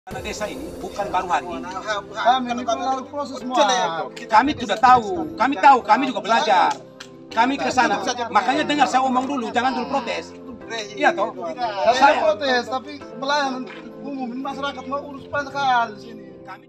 Karena desa ini bukan baru hari ini. Kami melalui proses semua. Kami sudah tahu, kami juga belajar. Kami ke sana, makanya dengar saya omong dulu, jangan dulu protes. Iya toh? Saya protes, tapi pelayanan umum masyarakat mau urus banyak sekali di sini. Kami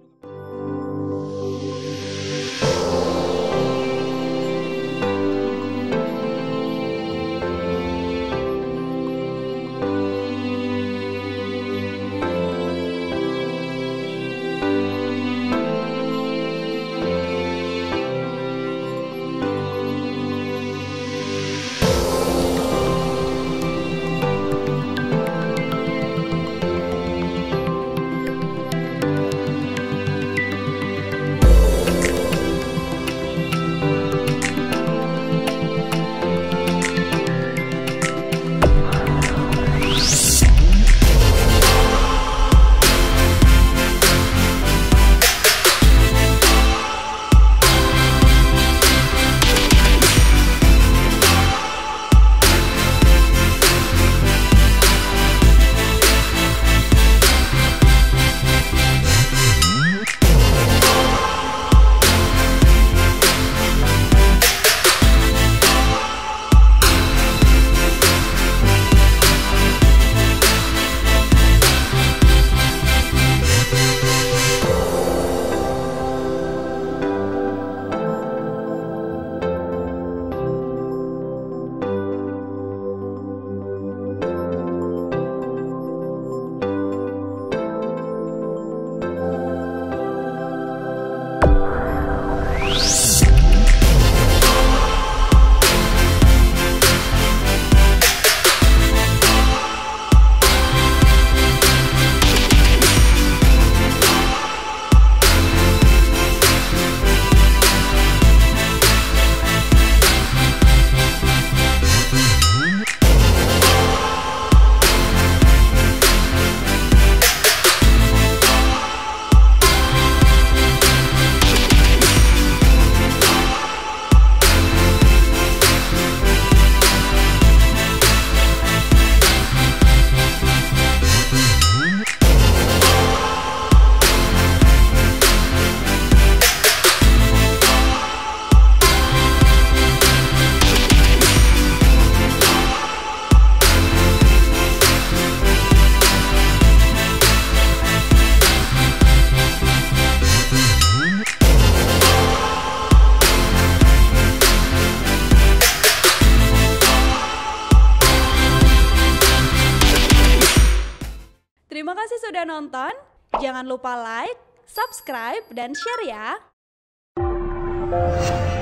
Terima kasih sudah nonton. Jangan lupa like, subscribe, dan share ya.